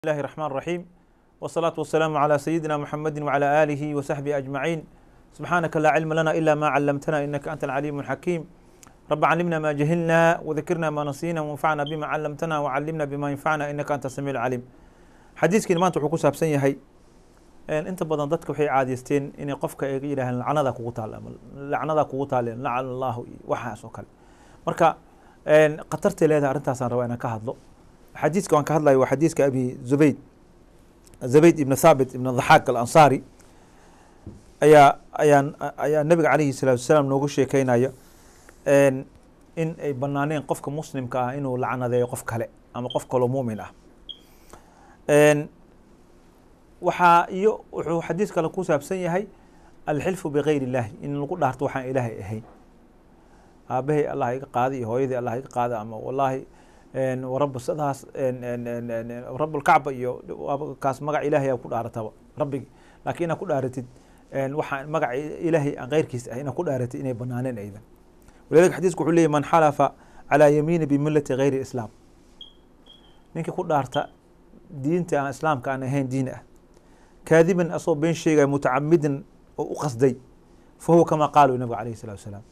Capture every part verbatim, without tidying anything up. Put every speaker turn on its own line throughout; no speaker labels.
الله الرحمن الرحيم والصلاة والسلام على سيدنا محمد وعلى آله وصحبه أجمعين. سبحانك لا علم لنا إلا ما علمتنا إنك أنت العليم الحكيم. رب علمنا ما جهلنا وذكرنا ما نسينا وانفعنا بما علمتنا وعلمنا بما ينفعنا إنك أنت السميع العليم. حديثك ما تحكوا سابسن يحي إن أنت بدن ضدك وحي عاديستين إن قفك إلى لعنة ذاك وطال لعنة ذاك وطال لعن الله وحاس وكل مركا إن قطرت إلى هذا أنت صار وأنا كهذلو حديثك وان كهذا وحديثك أبي زبيد زبيد ابن ثابت ابن الضحاك الأنصاري أيا أيا أيا النبي عليه الصلاة والسلام نوجو شيء أيا إن إن بنانين قفك مسلم كإنه لعنة ذي قفك لا أما قفك لو مؤمن إن وحا يو حديثك لكوسا بسنية هي الحلف بغير الله إن نقول دارت وحا إلهي هي أبه الله يقاضي هو يذي الله يقاضي أما والله إن ورب السداس إن إن إن إن رب الكعبة يو كاس مجا إلهي يقول أرتوا ربي لكن أقول أرتد إن وح مجا إلهي غير كيس إن أقول أرتد إني بنانين أيضا. ولذلك حديث كحول لي من حلف على يمين بملة غير الإسلام نك يقول أرتا دين تاع الإسلام كان هين دينه كاذبا أصوب بين شيء متعمدا وقصدي فهو كما قالوا النبي عليه الصلاة والسلام.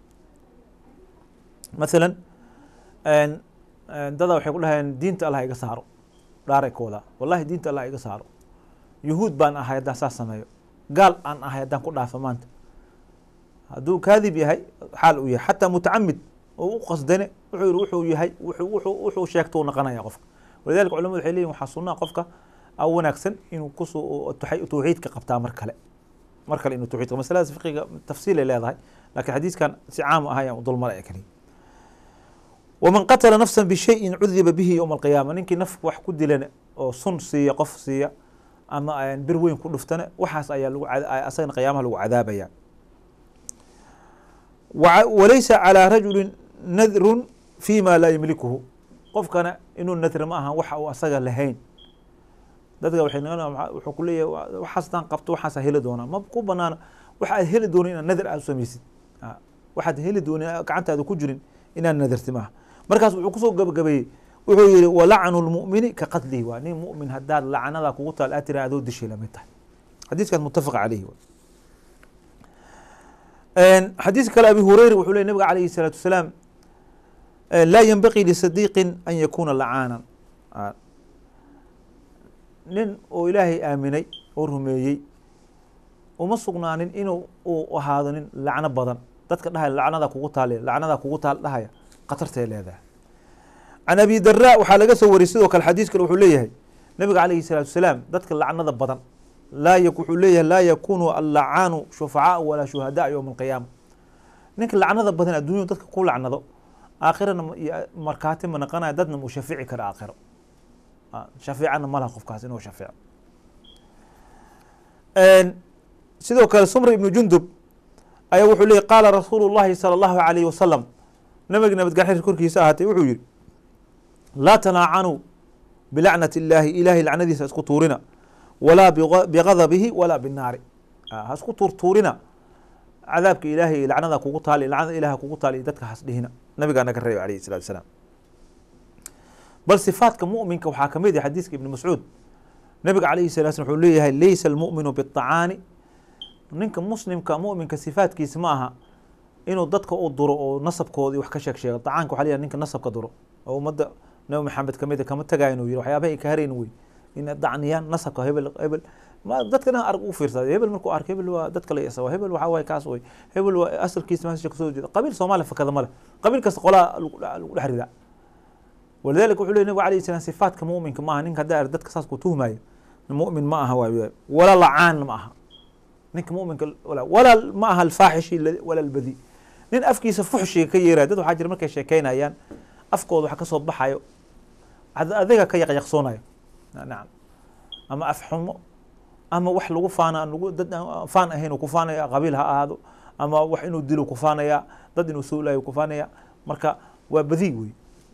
مثلا إن dada waxay ku dhahayeen diinta Allah iga saaro dhaareekooda wallahi diinta Allah iga saaro yuhuud baan ahay haddaan saas sameeyo gaal aan ahay haddaan ku dhaafo maanta hadduu kaadib yahay xaal uu yahay xataa mutacamid oo u qasdane wuxuu yiri wuxuu yahay wuxuu wuxuu wuxuu sheegto noqonaya qofka walidaalka culimadu waxay leeyihiin waxaa sunnaa qofka aw wanaagsan inuu ku soo tawxiidka qabtaa mar kale mar kale inuu tawxiidka masalada fiqiga tafsiil ay leedahay laakiin xadiiskan si caam ah ayaan u dul maray kaliya. ومن قتل نفسا بشيء عذب به يوم القيامة نينكي نفك wax ku dilan oo sun siiya qof siiya ama aan bir weyn ku dhuftana waxaas ayaa lagu asagna qiyaamaha lagu cadaabaya. وليس على رجل نذر فيما لا يملكه qofkana inuu nadr ma aha waxa uu asaga lahayn dadka waxay wuxuu ku leeyahay waxaas tan qabto waxaas heli doona ma ku banaana waxa heli doona in nadr aad samaysid waxaad heli doona gacantaada ku jirin inaan nadarti maaha markaas wuxuu ku soo gabagabeeyay wuxuu yiri wala'anu almu'mini ka qatlihi wa nin mu'min haddaad la'anada kugu taal atira adoo dishay lamid tahay xadiiskan muttafaq calayhi een xadiis kale abi hurayra wuxuu leeyahay nabiga calayhi salaatu wasalaam la yanbaghi li sadiqin an yakuna la'anan nin oo ilaahay aaminay oo rumeeyay uma sugnaanin inuu uu ahaado nin lacna badan dadka dhahay lacnada kugu taal lacnada kugu taal dhahaya qatartay leedahay. An Abi Darda waxa laga soo wariyay sidoo kale xadiis kale wuxuu leeyahay nabiga calayhi salaatu wasalaam dadka lacnada badan la yakunu leeyahay la yakunu al-la'anu shufa'a wala shuhada yawm al-qiyamah ninka lacnada badan adduunyo dadka ku lacnado aakhirana markaati ma naqanay dadna mu shafiici kara aakhiro shafiicana malaha qofkaas inuu shafiico. Een sidoo kale Sumr ibn Jundub ayaa wuxuu leeyahay qaala rasuulullaahi sala allahu calayhi wasalam nabiga nabadgaxir korkiisa ahaatay wuxuu yidhi laa tanaacanuu bilacnati illaahi ilaahay lacnadiisa isku tuurina walaa biqadabihi walaa binnaari ha isku tuurtuurina cadaabka ilaahay lacnada kugu taali lacnada ilaaha kugu taali dadka has dhihina nabigaa naga reebay calayhi salaatu wasalaam. bal sifaadka mu'minka waxaa ka mid ah xadiiska ibni mascuud nabiga calayhi salatu wasalam wuxuu leeyahay laysa almu'minu biacaani ninka muslimka mu'minka sifaadkiisa ma aha inuu dadka u duro oo nasabkoodii wax ka sheeg sheego tacaanka waxa leeyahay ninka nasabka duro oo ummadda nabi maxamed kamid kama tagay inuu yiri waxyaabaha ay ka hareen way in dacniyaan nasabka hebel hebel ma dadkana arag u fiirsaday hebel markuu arkay hebel waa dadka la yasawa hebel waxa way kaas way hebel waa asalkiisa ma soo soo jeeda qabiil Soomaali fakada male qabiil kasta qolaa lagu dhaxrida walidaalka wuxuu leeyahay nabi calayhi salaam sifaadka mu'minka ma aha ninka hadda dadka saas ku tuhmaayo mu'min ma aha waa wala la'aan ma aha ninka mu'minka wala wala ma aha alfaaxish wala albadi nin afkiisa fuxshiga ka yeeray dad waxa jira markay sheekeynayaan afkooda waxa ka soo baxayo adiga ka yaqyaqsoonayo naam ama afxumo ama wax lagu faana lagu dad faan ahayn ku faanaya qabiil ha ahaado ama wax inuu dilo ku faanaya dad inuu soo laayo ku faanaya marka waa badi wey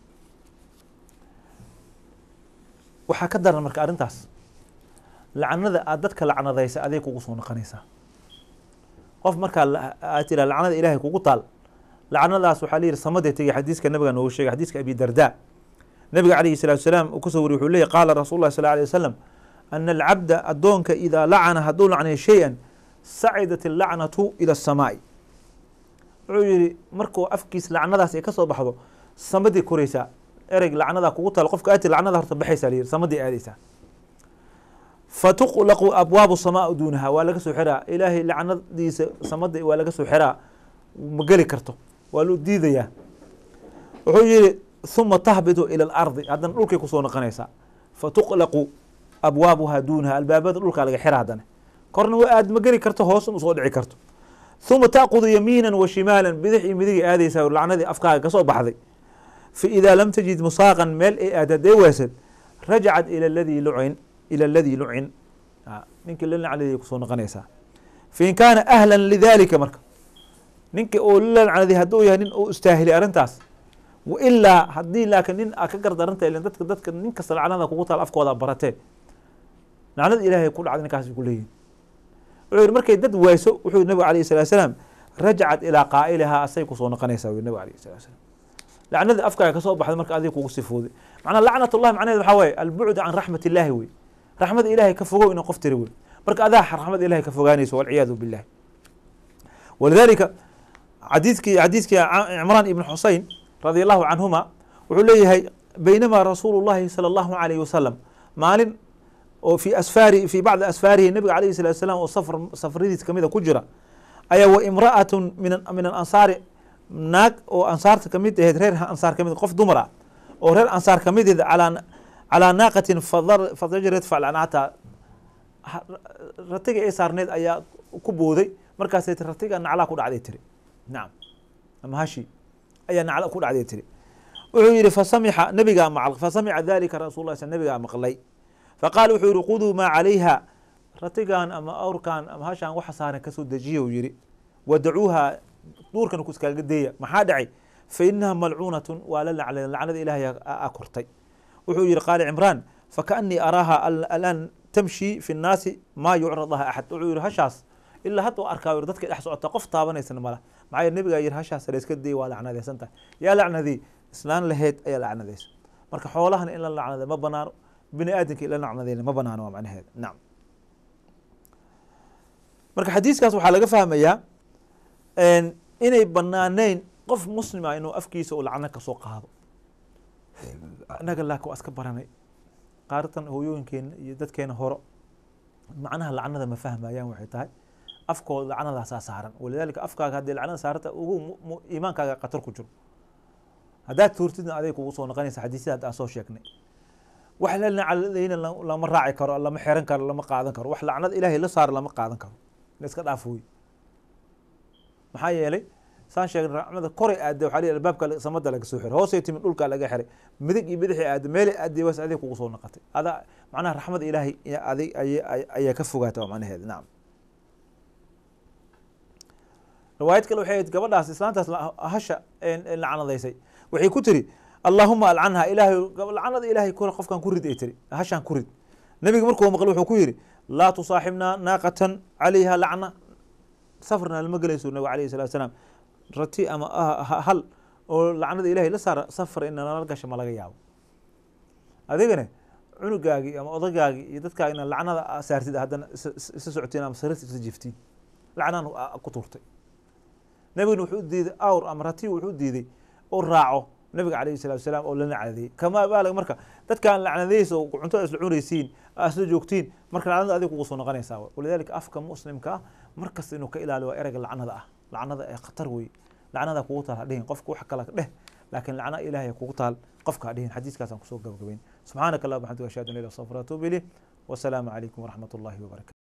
waxa ka daran marka arintaas lacnada aad dadka lacnadaysa aday kugu soo noqonaysa qof marka aad tira lacnada ilaahay kugu taal lacnadaas waxa la yiri samadeetay xadiiska nabiga noo sheegay xadiiska Abi Darda nabiga calayhi salaatu wasalaam uu kusoo wariye wuxuu leeyahy qaala rasuulu llahi sal alay wasalam ana alcabda addoonka idaa lacana hadduu lacnayo shay-an sacidat allacnatu ila asamaa'i wuxuu yihi markuu afkiis lacnadaas ay ka soo baxdo samadii koraysaa ereyg lacnadaa kugu taal qofka aati lacnada horta baxaysaa la yihi samadii aadaysaa fatuqlaqu abwaabu samaa duunaha waa laga soo xiraa ilaahay lacnadiisa samada waa laga soo xiraa ma geli karto waa loo diidayaa wuxuu yihi huma tahbitu ila alardi haddana dhulkay kusoo noqonaysaa fatuqlaqu abwaabuha duunaha albaabada dhulkaa laga xira haddana korna wa aad ma geli karto hoosna usoo dhici karto huma taakudu yamiina wa shimaalan bidix iyo midigay aadaysaa lacnadii afkaaga kasoo baxday fa idaa lam tajid musaaqan meel ay aad hadee waasad rajacat ila ladii lucin ila aladii lucin ninkii la lacnadii kusoo noqonaysaa fain kaana ahla lidalika marka ninka oo la lacnaday hadduu yahay nin uu istaahilay arrintaas wailaa haddii laakiin nin a ka gardaranta ilan dadka dadka nin kasta lacnada kugu taal afkooda baratee lacnada ilaahay ku dhacday ninkaas ku leeyihin wuxuu yihi markay dad wayso wuxuu yihi nabiga alayh salatu salaam rajacat ilaa qaa'ilihaa asay kusoo noqonaysaa u yihi nabiga alayh salatu salam lacnadii afkaaga kasoo baxday marka adiga kugu sifooday macnaa lacnat ullahi macnaheed waxaa waye albucd can raxmat illahi wey raxmada ilahay ka fogow ina qof tiri wey marka adaa raxmada ilahay ka fogaanayso walciyaadu billahi walidalika xadiiskii xadiiskii cimraan ibn xusein radi allahu canhuma wuxuu leeyahay baynamaa rasuulu llahi sala allahu alayhi wasalam maalin oo fi asfaari fi bacdi asfaarihi nabiga alayhi salatu salam oo safr safradiis kamida ku jira ayaa wa imra'atun min min alansaari naag oo ansaarta kamid aheyd reer ansaar kamid qof dumar ah oo reer ansaar kamid aheyd calaa calaa naaqatin fadajrat falcanata ratiga ay saarneed ayaa ku booday markaasay ti ratiga naclaa ku dhacday tiri nacam ama hashi ayaa nacla ku dhacday tiri wuxuu yihi fasamixa nabigaa maql fasamica dalika rasul lah sl nabigaa maqlay faqaala wuxuu yihi quduu maa calayha ratigan ama awrkan ama hashaan waxa saaran kasoo dejiya u yihi wadacuuha duurkan ku iskaaga deeya maxaa dhacay fa inaha malcuunatun waa la lacnay lacnada ilahay a kortay wuxuu yihi qaala cimraan fakaanii araaha alaan tamshi fi nnaasi maa yucrad laha axad wuxuu yihi hashaas ilaa hadda arkaa dadka dhex socota qof taabanaysan mala maxaa yeel nabigaa yihi hashaas layska deey waa lacnadaysan tahay yaa lacnadii islaan laheyd ayaa lacnadaysa marka xoolahana in la lacnada ma banaano bini aadamka in la lacnadayna ma banaano waa macnaheeda nacam marka xadiiskaas waxaa laga fahmayaa inay banaaneyn qof muslima inuu afkiisa uu lacno kasoo qaado inaga laakin waa iska baranay qaaratan hooyooyinkeena iyo dadkeena horo macnaha lacnada ma fahmayaan waxay tahay afkooda lacnadaasaa saaran walidalika afkaaga haddii lacnada saaranta ugu iimaankaaga qatar ku jiro haddaad tuurtidna aday kugu soo noqonaysa xadiisyada hadda aan soo sheegnay wax la lacnadayna lama raaci karo lama xeran karo lama qaadan karo wax lacnada ilaahay la saaro lama qaadan karo la iska dhaaf wey maxaa yeelay saan sheegnay raxmada koray aadde waxa la albaabka samada laga soo xiray hoosay timid dhulka laga xiray midig iyo bidixii aadde meelay aadde was adig kugu soo noqotay adaa macnaha raxmada ilaahay adig ayaa ka fogaata waa macnaheeda nacam riwaayad kale waxay ahayd gabadhaas islaantaas hasha lacnadaysay waxay ku tiri allahuma alcanha ilaahay lacnada ilaahay qofkan ku rid ay tiri hashaan ku rid nabiga markuu maqlay wuxuu ku yihi laa tusaaxibnaa naaqatan calayha lacna safrna lama gelayso nabiga alayhi salatu wasalaam rati ama hal oo lacnada ilahay la saara safar ina nala gasha ma laga yaabo adigana cunugaagii ama odagaagii iyo dadkaaga ina lacnada saartid haddana isa socotiin ama sarirta isa jiftiin lacnaan ku turtay nabigana wuxuu diiday awr ama rati wuxuu diiday oo raaco nabiga alayhi salatu wasalaam oo la lacnadeeyey kamaa baalag marka dadkaan lacnadaysa oo cuntada isla cunaysiin isla joogtiin marka lacnada adiga kugu soo noqonaysaa walidalika afka muslimka ah markasta inuu ka ilaaliyo waa ereyga lacnada ah lacnada ee khatar wey lacnada kugu taal hadhihin qofka wax kala dheh laakiin lacna ilaahay kugu taal qofka hadhihin xadiiskaasaan kusoo gabagabayn subxaanaka allahumma wa bihamdika ashhadu an la ilaha illa anta astaghfiruka wa atuubu ilayh wasalaamu calaykum waraxmat ullahi wabarakatu